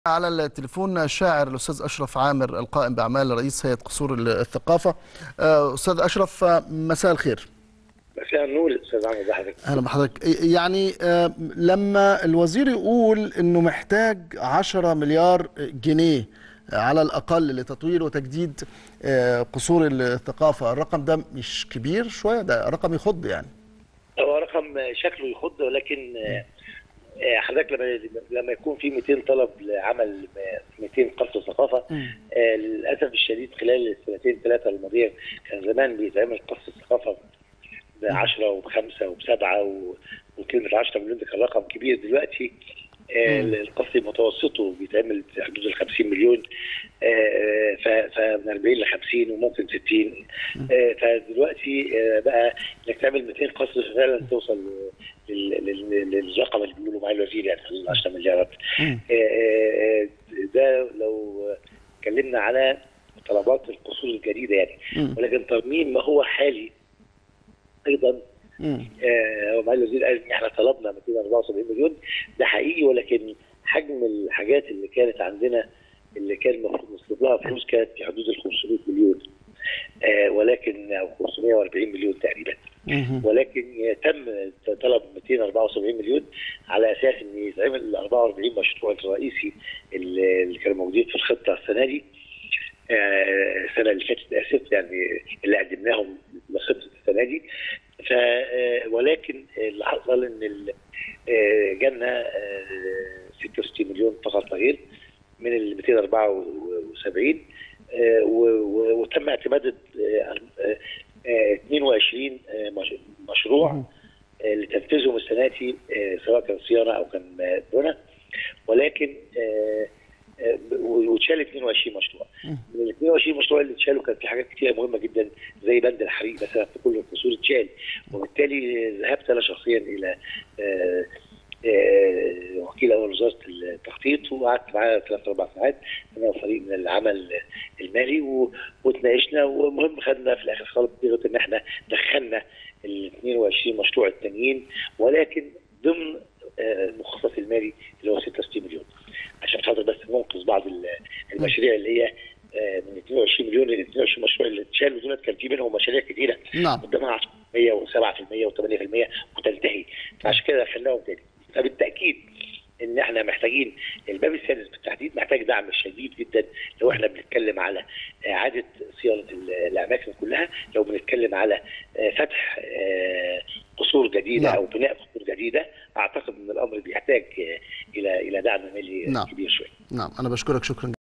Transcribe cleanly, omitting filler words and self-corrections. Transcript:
على التليفون الشاعر الأستاذ أشرف عامر القائم بأعمال رئيس هيئة قصور الثقافة. أستاذ أشرف، مساء الخير. مساء النور استاذ عمرو، ده حضرتك. أهلا بحضرتك. يعني لما الوزير يقول إنه محتاج 10 مليار جنيه على الأقل لتطوير وتجديد قصور الثقافة، الرقم ده مش كبير شوية؟ ده رقم يخض يعني. هو رقم شكله يخض، ولكن حضرتك لما يكون في 200 طلب لعمل 200 قصر ثقافه، للاسف الشديد خلال السنتين ثلاثه الماضيه كان زمان بيتعمل قصر ثقافه ب 10 وب5 وب7 وكلمه 10 مليون ده كان رقم كبير. دلوقتي القصر متوسطه بيتعمل في حدود ال 50 مليون، فمن 40 ل 50 وممكن 60. فدلوقتي بقى انك تعمل 200 قصر فعلا توصل للرقم اللي بيقولوا معاه الوزير، يعني 10 مليارات. ده لو اتكلمنا على طلبات القصور الجديده يعني. ولكن ترميم ما هو حالي ايضا. هو معالي الوزير قال ان احنا طلبنا 274 مليون، ده حقيقي، ولكن حجم الحاجات اللي كانت عندنا اللي كان المفروض نصرف لها فلوس كانت في حدود ال 500 مليون، ولكن او 540 مليون تقريبا. ولكن تم طلب 274 مليون على اساس ان يتعمل ال 44 مشروع الرئيسي اللي كانوا موجودين في الخطه السنه دي، السنه اللي فاتت اسف، يعني اللي قدمناهم لخطه السنه دي. ولكن اللي حصل ان جالنا 66 مليون فقط لا غير من ال 274، وتم اعتماد 22 مشروع لتنفيذهم السنه دي، سواء كان صيانه او كان بناء. ولكن واتشال 22 مشروع. من ال 22 مشروع اللي اتشالوا كان في حاجات كتيره مهمه جدا زي بند الحريق مثلا في كل القصور اتشال، وبالتالي ذهبت انا شخصيا الى وكيل اول وزاره التخطيط، وقعدت معاه 3-4 ساعات انا وفريق من العمل المالي وتناقشنا، ومهم خدنا في الاخر خالص صيغه ان احنا دخلنا ال 22 مشروع التانيين، ولكن ضمن المخصص المالي اللي هو 66 مليون، عشان خاطر بس ننقذ بعض المشاريع اللي هي من 22 مليون ل 22 مشروع اللي اتشالوا دول. كان في منهم مشاريع كثيره قدامها 10% و7% و8% وتنتهي، فعشان كده دخلناهم تاني. فبالتاكيد ان احنا محتاجين الباب السادس بالتحديد محتاج دعم شديد جدا لو احنا بنتكلم على اعاده صيانه الاماكن كلها، لو بنتكلم على فتح قصور جديده او بناء قصور جديده. اعتقد ان الامر بيحتاج الى دعم مالي كبير شويه. نعم، انا بشكرك شكرا.